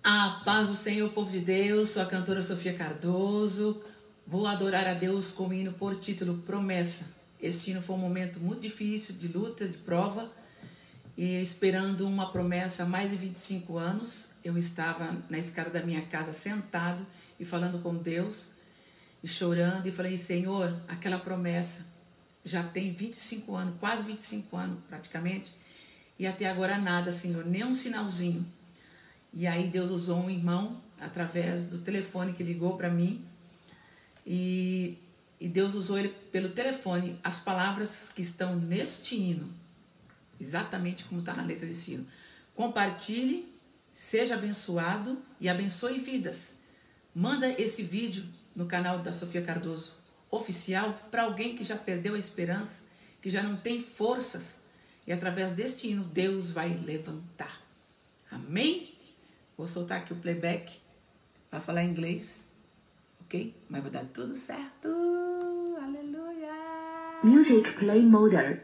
A paz do Senhor, povo de Deus, sou a cantora Sofia Cardoso. Vou adorar a Deus com o hino por título Promessa. Este hino foi um momento muito difícil, de luta, de prova, e esperando uma promessa há mais de 25 anos. Eu estava na escada da minha casa sentado e falando com Deus, e chorando, e falei: Senhor, aquela promessa já tem 25 anos, quase 25 anos praticamente, e até agora nada, Senhor, nem um sinalzinho. E aí Deus usou um irmão através do telefone que ligou para mim, e Deus usou ele pelo telefone, as palavras que estão neste hino, exatamente como está na letra desse hino. Compartilhe, seja abençoado e abençoe vidas. Manda esse vídeo no canal da Sofia Cardoso Oficial para alguém que já perdeu a esperança, que já não tem forças, e através deste hino Deus vai levantar. Amém? Vou soltar aqui o playback para falar em inglês, ok? Mas vai dar tudo certo. Aleluia! Music Play Mode.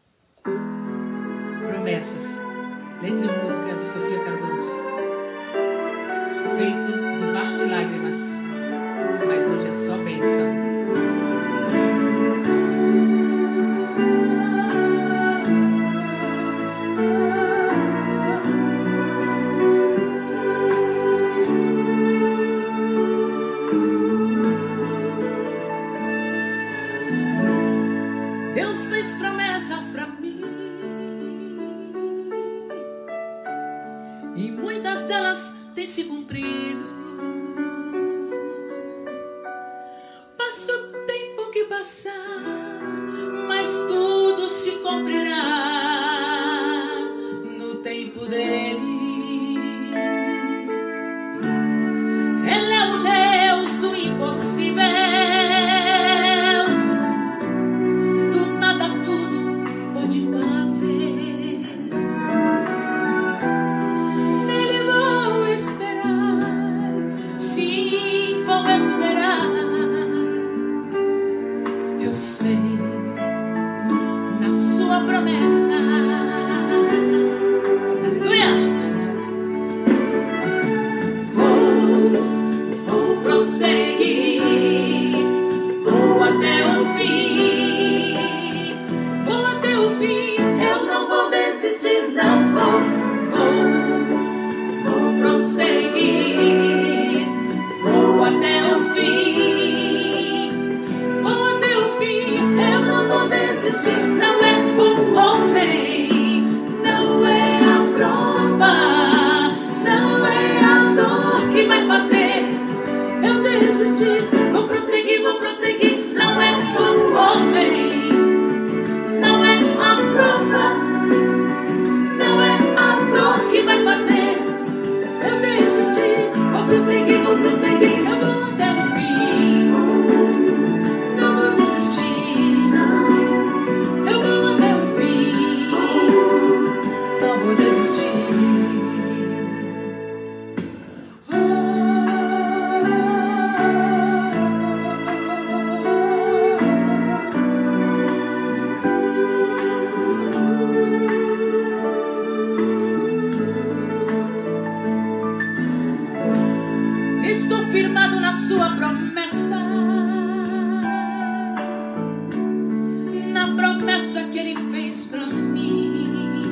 Promessas. Letra e música de Sofia Cardoso. Feito debaixo de lágrimas, mas hoje é só bênção. Deus fez promessas pra mim e muitas delas têm se cumprido. Passe o tempo que passar, mas tudo se cumprirá no tempo dele. Ele é o Deus do impossível. Eu sei, na sua promessa, aleluia, vou prosseguir, vou até o fim, eu não vou desistir, não vou prosseguir, vou até o fim. Não é o homem, não é a prova, não é a dor que vai fazer eu desistir. Vou prosseguir, não é o homem, não é a prova, não é a dor que vai fazer eu desistir. Vou prosseguir, eu vou até o fim. Não vou desistir. Estou firmado na sua promessa, na promessa que ele fez pra mim.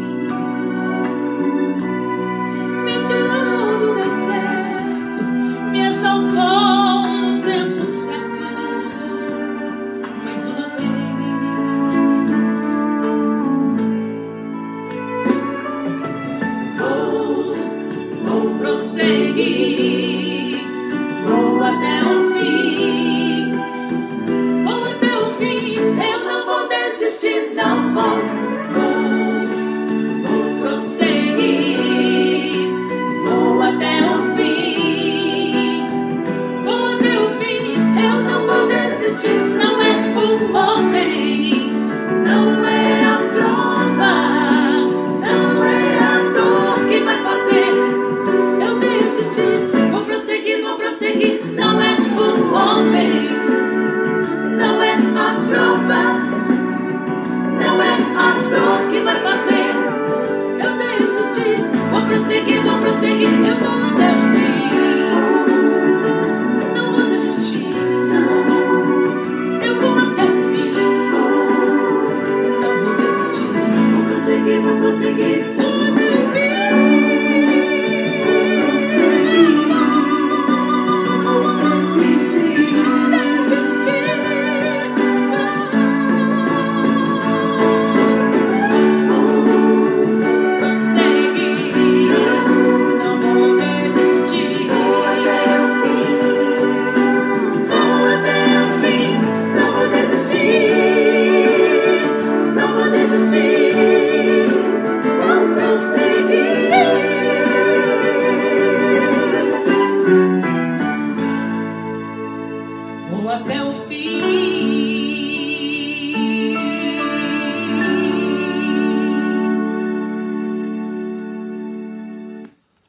Me tirou do deserto, me exaltou no tempo certo, mais uma vez. Vou prosseguir, vou até o fim, eu não vou desistir, não vou prosseguir, vou até o fim, eu não vou desistir. Não é o homem, não é a prova, não é a dor que vai fazer eu desistir. Vou prosseguir, não é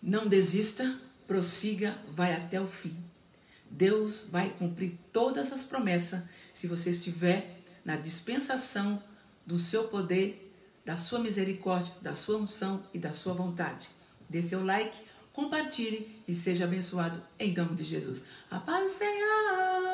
Não desista, prossiga, vai até o fim. Deus vai cumprir todas as promessas se você estiver na dispensação do seu poder, da sua misericórdia, da sua unção e da sua vontade. Dê seu like, compartilhe e seja abençoado em nome de Jesus. A paz do Senhor!